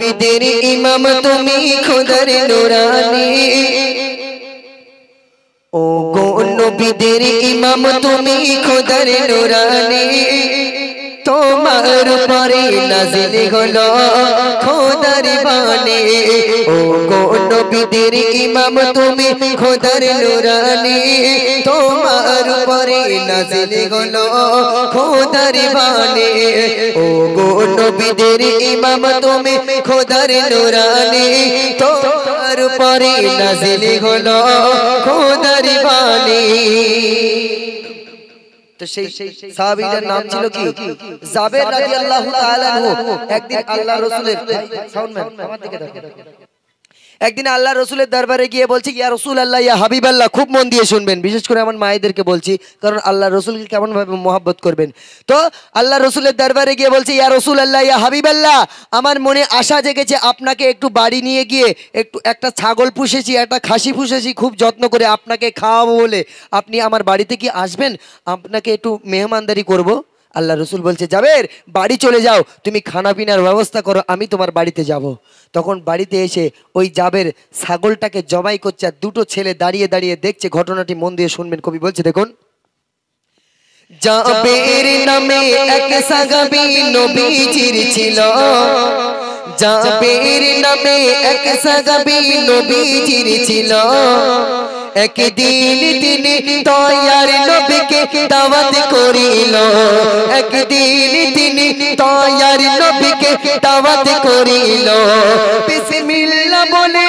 নবীদের ইমাম তুমি খোদার নূরানী ও গো নবীদের ইমাম তুমি খোদার নূরানী তোমার উপরে নাজিল হলো খোদার বাণী ও গো নবীদের ইমাম তুমি খোদার নূরানী তোমার উপরে নাজিল হলো খোদার বাণী ও গো নবীদের ইমাম তুমি খোদার নূরানী তোমার উপরে নাজিল হলো খোদার বাণী। তো সেই সাহাবীদের নাম ছিল কি? জাবের রাদিয়াল্লাহু তাআলা আনহু। একদিন আল্লাহ রাসূলের সাউন্ডম্যান আমার দিকে দেখো, একদিন আল্লাহ রসুলের দরবারে গিয়ে বলছি, ইয়া রাসূলুল্লাহ ইয়া হাবিবাল্লাহ, খুব মন দিয়ে শুনবেন, বিশেষ করে আমার মায়েদেরকে বলছি, কারণ আল্লাহ রসুলকে কেমন ভাবে মহব্বত করবেন। তো আল্লাহ রসুলের দরবারে গিয়ে বলছি, ইয়া রাসূলুল্লাহ ইয়া হাবিবাল্লাহ, আমার মনে আশা জেগেছে আপনাকে একটু বাড়ি নিয়ে গিয়ে একটা ছাগল পুষেছি, একটা খাসি পুষেছি, খুব যত্ন করে আপনাকে খাওয়াবো বলে আপনি আমার বাড়িতে কি আসবেন? আপনাকে একটু মেহমানদারি করব। আল্লাহ রসুল বলছে, জাবের বাড়ি চলে যাও, তুমি খানা পিনার ব্যবস্থা করো, আমি তোমার বাড়িতে যাব। তখন বাড়িতে এসে ওই জাবের ছাগলটাকে জবাই করছে, আর দুটো ছেলে দাঁড়িয়ে দাঁড়িয়ে দেখছে। ঘটনাটি মন দিয়ে শুনবেন, কবি বলছে দেখুন, জাবের নামে এক সাহাবী নবীজির ছিল, জাবের নামে এক সাহাবী নবীজির ছিল। একদিন তিনি দয়ার নবীকে দাওয়াত করিল, একদিন তিনি দয়ার নবীকে দাওয়াত করিল। বিসমিল্লাহ বলে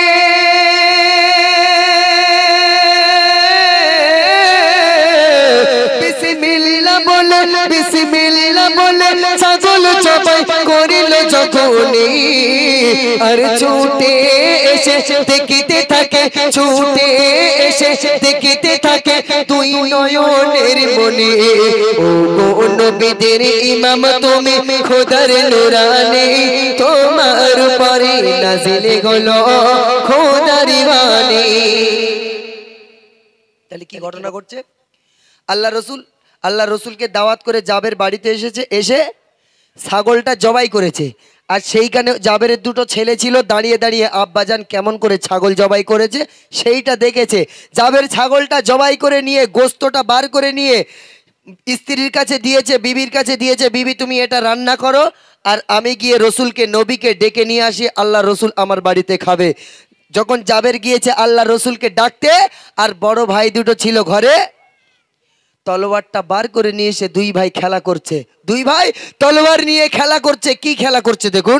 বিসমিল্লাহ বলে বিসমিল্লাহ বলে ছাগল জবাই করিল যখনই, আর ছুটে এসে দেখিতে থাকে, ছুটে এসে দেখিতে থাকে দুই নয়নের মনি। ও গো নবীদের ইমাম তুমি খোদার নূরানী তোমার উপরে নাজিল হলো খোদার বাণী। তাহলে কি ঘটনা ঘটছে? আল্লাহ রসুলকে দাওয়াত করে জাবের বাড়িতে এসেছে, এসে ছাগলটা জবাই করেছে। আর সেইখানে জাবেরের দুটো ছেলে ছিল, দাঁড়িয়ে দাঁড়িয়ে আব্বাজান কেমন করে ছাগল জবাই করেছে সেইটা দেখেছে। জাবের ছাগলটা জবাই করে নিয়ে গোস্তটা বার করে নিয়ে স্ত্রীর কাছে দিয়েছে, বিবির কাছে দিয়েছে, বিবি তুমি এটা রান্না করো, আর আমি গিয়ে রসুলকে নবীকে ডেকে নিয়ে আসি, আল্লাহ রসুল আমার বাড়িতে খাবে। যখন জাবের গিয়েছে আল্লাহ রসুলকে ডাকতে, আর বড় ভাই দুটো ছিল ঘরে, তলোয়ারটা বার করে নিয়ে এসে দুই ভাই খেলা করছে। দুই ভাই তলোয়ার নিয়ে খেলা করছে। কি খেলা করছে দেখুন,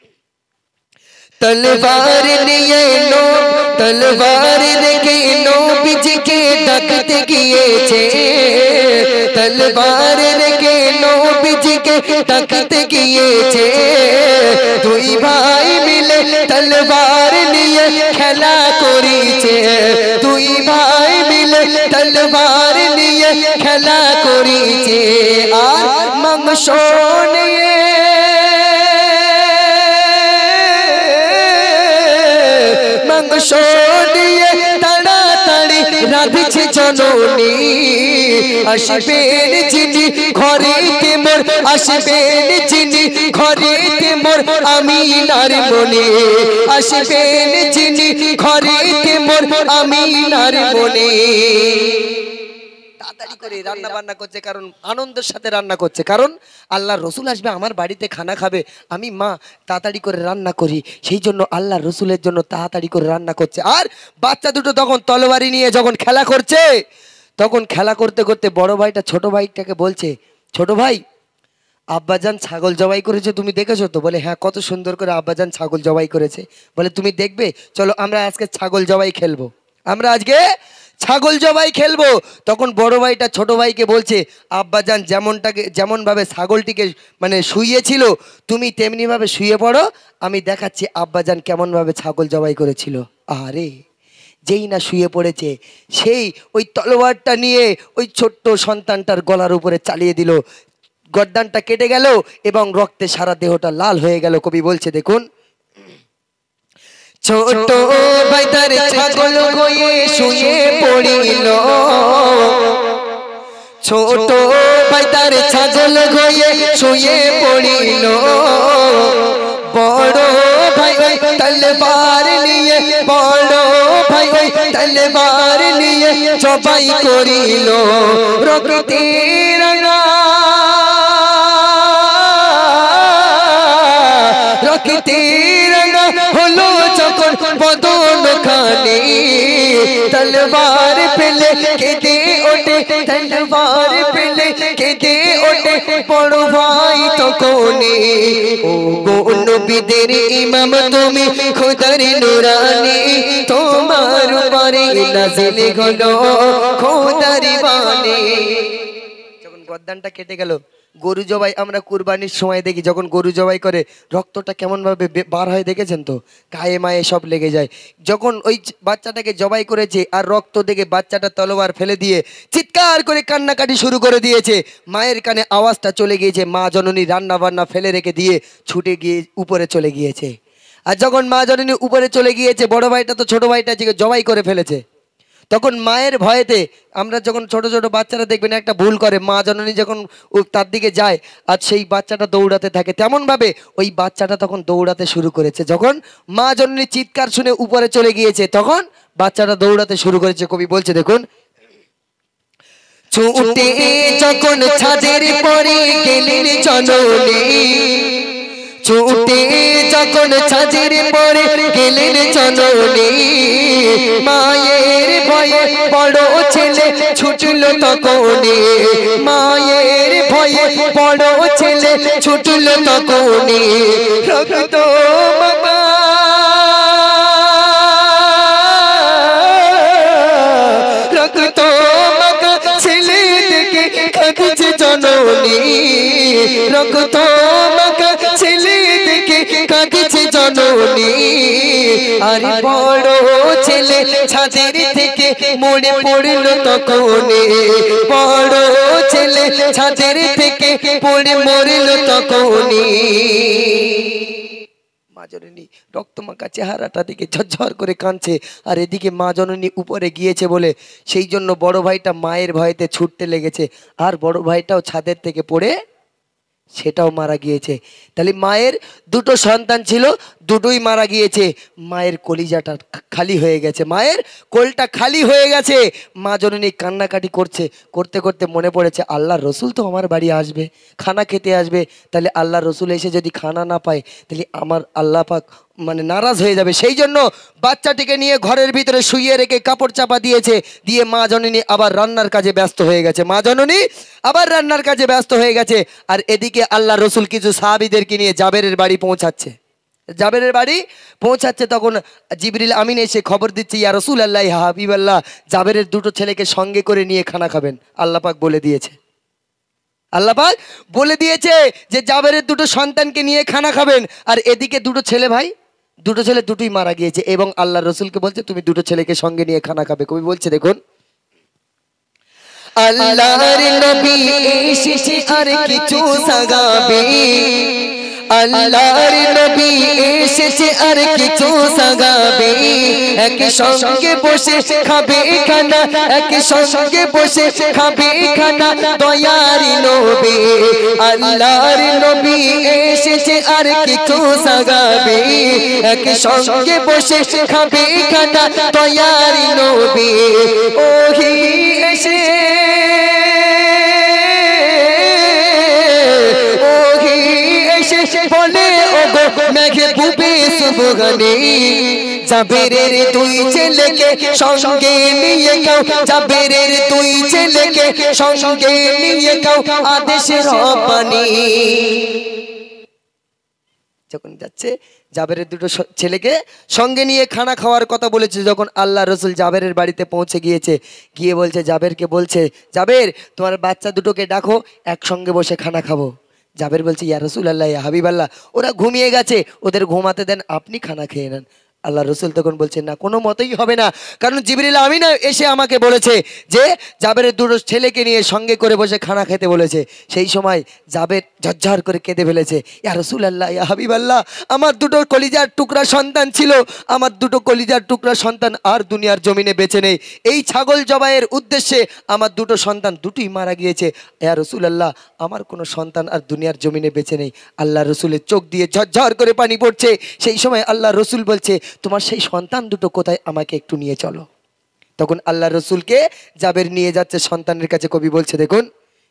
তলোয়ার নিয়ে তলোয়ার রেখে নবীজিকে ডাকতে গিয়েছে, তলোয়ার রেখে নবীজিকে ডাকতে গিয়েছে। দুই ভাই মিলে তলোয়ার নিয়ে খেলা করেছে, দুই ভাই মিলে তলোয়ার নিয়ে খেলা করেছে। আর মাংস নিয়ে মাংস দিয়ে তাড়াতাড়ি রাঁধছে জননী। আসবেন যিনি ঘরেতে মোর, আসবেন যিনি ঘরেতে মোর আমিনার মনে, আসবেন যিনি ঘরেতে মোর আমিনার মনে। তাড়াতাড়ি করে রান্না বান্না করছে, কারণ আনন্দের সাথে রান্না করছে, কারণ আল্লাহ রসুল আসবে আমার বাড়িতে খানা খাবে, আমি মা তাড়াতাড়ি করে রান্না করি, সেই জন্য আল্লাহ রসুলের জন্য তাড়াতাড়ি করে রান্না করছে। আর বাচ্চা দুটো তখন তলোয়ারি নিয়ে যখন খেলা করছে, তখন খেলা করতে করতে বড় ভাইটা ছোট ভাইটাকে বলছে, ছোট ভাই আব্বাজান ছাগল জবাই করেছে, তুমি দেখেছো তো? বলে হ্যাঁ, কত সুন্দর করে আব্বাজান ছাগল জবাই করেছে। বলে তুমি দেখবে, চলো আমরা আজকে ছাগল জবাই খেলবো, আমরা আজকে ছাগল জবাই খেলবো। তখন বড় ভাইটা ছোট ভাইকে বলছে, আব্বাজান যেমন ভাবে ছাগলটিকে মানে শুইয়েছিল, তুমি তেমনি ভাবে শুয়ে পড়ো, আমি দেখাচ্ছি আব্বাজান কেমন ভাবে ছাগল জবাই করেছিল। আরে যেই না শুয়ে পড়েছে, সেই ওই তলোয়ারটা নিয়ে ওই ছোট্ট সন্তানটার গলার উপরে চালিয়ে দিল, গর্দানটা কেটে গেল এবং রক্তে সারা দেহটা লাল হয়ে গেল। কবি বলছে দেখুন, ছোট ভাই তার ছাগল গয়ে শুয়ে পড়িল, ছোট ভাই তার ছাগল গয়ে শুয়ে পড়িল। বড় ভাই তলবার নিয়ে, বড় ভাই তলবার নিয়ে জবাই করিল রক্তে রাঙা, রক্তে রাঙা হলো যখন বদন খানি, তলবার পেলে কেঁদে ওঠে, তলবার পেলে কেঁদে ওঠে বড় ভাই তখনই। ও গো নবীদের ইমাম তুমি খোদার নুরানি, তোমার উপরে নাজিল হলো খোদার বাণী। যখন গর্দানটা কেটে গেল, গরু জবাই আমরা কুরবানির সময় দেখি, যখন গরু জবাই করে রক্তটা কেমন ভাবে বার হয় দেখেছেন তো, গায়ে মায়ে সব লেগে যায়। যখন ওই বাচ্চাটাকে জবাই করেছে আর রক্ত দেখে বাচ্চাটা তলোয়ার ফেলে দিয়ে চিৎকার করে কান্নাকাটি শুরু করে দিয়েছে, মায়ের কানে আওয়াজটা চলে গিয়েছে, মা জননী রান্না বান্না ফেলে রেখে দিয়ে ছুটে গিয়ে উপরে চলে গিয়েছে। আর যখন মা জননী উপরে চলে গিয়েছে, বড় ভাইটা তো ছোট ভাইটা জবাই করে ফেলেছে, তখন মায়ের ভয়েতে আমরা যখন ছোট ছোট বাচ্চারা দেখবেন একটা ভুল করে, মা জননী যখন তার দিকে যায় আর সেই বাচ্চাটা দৌড়াতে থাকে, তেমনভাবে ওই বাচ্চাটা তখন দৌড়াতে শুরু করেছে। যখন মা জননী চিৎকার শুনে উপরে চলে গিয়েছে, তখন বাচ্চাটা দৌড়াতে শুরু করেছে। কবি বলছে দেখুন, ছুটে যখন ছাদের পরে গেলেন জননী, ছুটে যখন ছাদের পরে গেলেন জননী, মায়ের ভয়ে বড় ছেলে ছুটল তখনই, মায়ের ভয়ে বড় ছেলে ছুটল তখনই, রক্ত মাখা রক্ত মাখা ছেলে দেখে কাঁদছে জননী, রক্ত মাখা ছেলে দেখে কাঁদছে জননী। আর বড় ছেলে ছাদের থেকে মরে পড়ল তখনই, বড় ছেলে ছাদের থেকে পড়ে মরল তখনই। মা জননী রক্তমাখা চেহারাটা দিকে ঝরঝর করে কাঁদছে, আর এদিকে মা জননী উপরে গিয়েছে বলে সেই জন্য বড় ভাইটা মায়ের ভয়েতে ছুটতে লেগেছে, আর বড় ভাইটাও ছাদের থেকে পড়ে সেটাও মারা গিয়েছে। তাহলে মায়ের দুটো সন্তান ছিল, দুটোই মারা গিয়েছে। মায়ের কলিজাটা খালি হয়ে গেছে, মায়ের কোলটা খালি হয়ে গেছে। মা জননী কান্নাকাটি করছে, করতে করতে মনে পড়েছে আল্লাহর রসুল তো আমার বাড়ি আসবে, খানা খেতে আসবে, তাহলে আল্লাহর রসুল এসে যদি খানা না পায় তাহলে আমার আল্লাহ পাক মানে নারাজ হয়ে যাবে। সেই জন্য বাচ্চাটিকে নিয়ে ঘরের ভিতরে শুইয়ে রেখে কাপড় চাপা দিয়েছে, দিয়ে মা জননী আবার রান্নার কাজে ব্যস্ত হয়ে গেছে, মা জননী আবার রান্নার কাজে ব্যস্ত হয়ে গেছে। আর এদিকে আল্লাহ রসুল কিছু সাহাবীদেরকে নিয়ে জাবেরের বাড়ি পৌঁছাচ্ছে, জাবেরের বাড়ি পৌঁছাচ্ছে। তখন জিবরিল আমিন এসে খবর দিচ্ছে, ইয়া রাসূলুল্লাহ ইয়া হাবিবাল্লাহ, জাবেরের দুটো ছেলেকে সঙ্গে করে নিয়ে খানা খাবেন। আল্লাহ পাক বলে দিয়েছে, আল্লাহ পাক বলে দিয়েছে যে জাবেরের দুটো সন্তানকে নিয়ে খানা খাবেন। আর এদিকে দুটো ছেলে ভাই, দুটো ছেলে দুটোই মারা গিয়েছে, এবং আল্লাহ রসুলকে বলছে তুমি দুটো ছেলেকে সঙ্গে নিয়ে খানা খাবে। কবি বলছে দেখুন, আল্লাহর নবী এসেছে আর কিছু সাগাবে, আল্লাহর নবী এসেছে আর কিছু সাগাবে, এক সঙ্গে বসে খাবে খানা, এক সঙ্গে বসে খাবে খানা দয়ার নবী, আল্লাহর নবী এসেছে আর কিছু সাগাবে, এক সঙ্গে বসে খাবে খানা দয়ার নবী। ওহি এসে বলে ওগো মেহবুবে সুবহানী, জাবেরের দুই ছেলেকে সঙ্গে নিয়ে খাও, জাবেরের দুই ছেলেকে সঙ্গে নিয়ে খাও আদেশ রব্বানী। যখন যাচ্ছে জাবেরের দুটো ছেলেকে সঙ্গে নিয়ে খানা খাওয়ার কথা বলেছে, যখন আল্লাহ রসুল জাবেরের বাড়িতে পৌঁছে গিয়েছে, গিয়ে বলছে জাবেরকে বলছে, জাবের তোমার বাচ্চা দুটোকে ডাকো, একসঙ্গে বসে খানা খাবো। জাবের বলছে ইয়া রাসূলুল্লাহ ইয়া হাবিবাল্লাহ, ওরা ঘুমিয়ে গেছে, ওদের ঘুমাতে দেন, আপনি খানা খেয়ে নেন। আল্লাহ রসুল তখন বলছেন না, কোনো মতেই হবে না, কারণ জিবরিল আমিন এসে আমাকে বলেছে যে জাবেরের দুটো ছেলেকে নিয়ে সঙ্গে করে বসে খানা খেতে বলেছে। সেই সময় জাবের ঝরঝর করে কেঁদে ফেলেছে, ইয়া রসুল আল্লাহ, ইয়া হাবিব আল্লাহ, আমার দুটো কলিজার টুকরা সন্তান ছিল, আমার দুটো কলিজার টুকরা সন্তান আর দুনিয়ার জমিনে বেঁচে নেই, এই ছাগল জবাইয়ের উদ্দেশ্যে আমার দুটো সন্তান দুটোই মারা গিয়েছে, ইয়া রসুল আল্লাহ, আমার কোনো সন্তান আর দুনিয়ার জমিনে বেঁচে নেই। আল্লাহ রসুলের চোখ দিয়ে ঝরঝর করে পানি পড়ছে। সেই সময় আল্লাহ রসুল বলছে, তোমার সেই সন্তান দুটো কোথায়, আমাকে একটু নিয়ে চলো। তখন আল্লাহ রসুলকে জাবের নিয়ে যাচ্ছে সন্তানের কাছে। কবি বলছে দেখুন,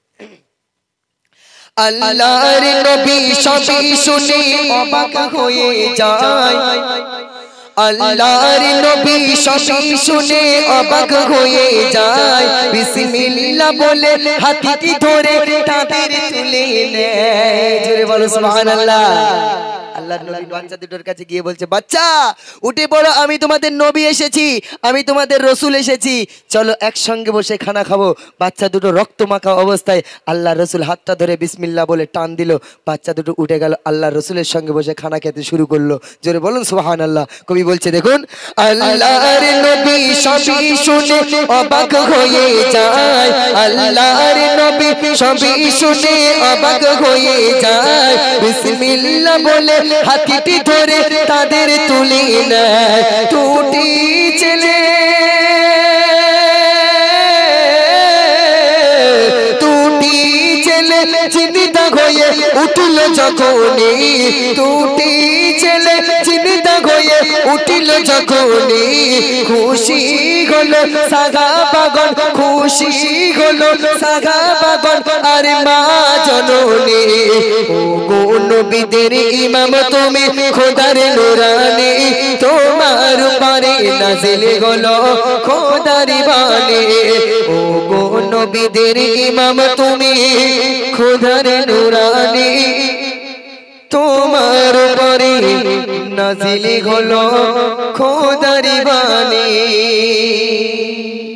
আল্লাহর নবী সবই শুনে অবাক হয়ে যায়, আল্লাহর নবী সবই শুনে অবাক হয়ে যায়, বিসমিল্লাহ বলে হাতটি ধরে তাদের তুলে নেয়। জোরে বলো সুবহানাল্লাহ। আল্লাহর নবী বাচ্চা দুটোর কাছে গিয়ে বলছে, বাচ্চা উঠে পড়ো, আমি তোমাদের নবী এসেছি, আমি তোমাদের রসুল এসেছি, চলো একসঙ্গে বসে খানা খাবো। বাচ্চা দুটো রক্ত মাখা অবস্থায় আল্লাহ রসুল হাতটা ধরে বিসমিল্লাহ বলে টান দিল, বাচ্চা দুটো উঠে গেল, আল্লাহ রসুলের সঙ্গে বসে খানা খেতে শুরু করলো। জোরে বলুন সুবহানাল্লাহ। কবি বলছে দেখুন, আল্লাহর নবী সবই শুনে অবাক হয়ে যায়, আল্লাহর নবী সবই শুনে অবাক হয়ে যায়, বিসমিল্লাহ বলে হাতটি ধরে তাদের তুলে নেয়। টুটি ছেলে চিন্তা হয়ে উঠল যখনই, টুটি ছেলে চিন্তা হয়ে উঠিল যখনই, খুশি হলো সাগা পাগল, খুশি হলো সাগা পাগল আর মা জননী। ও গো নবীদের ইমাম তুমি খোদার নূরানি, তোমার পারে নাজিল হলো খোদার বাণী। ও গো নবীদের ইমাম তুমি খোদার নূরানি, তোমার পরে নাজিল হলো খোদার বাণী।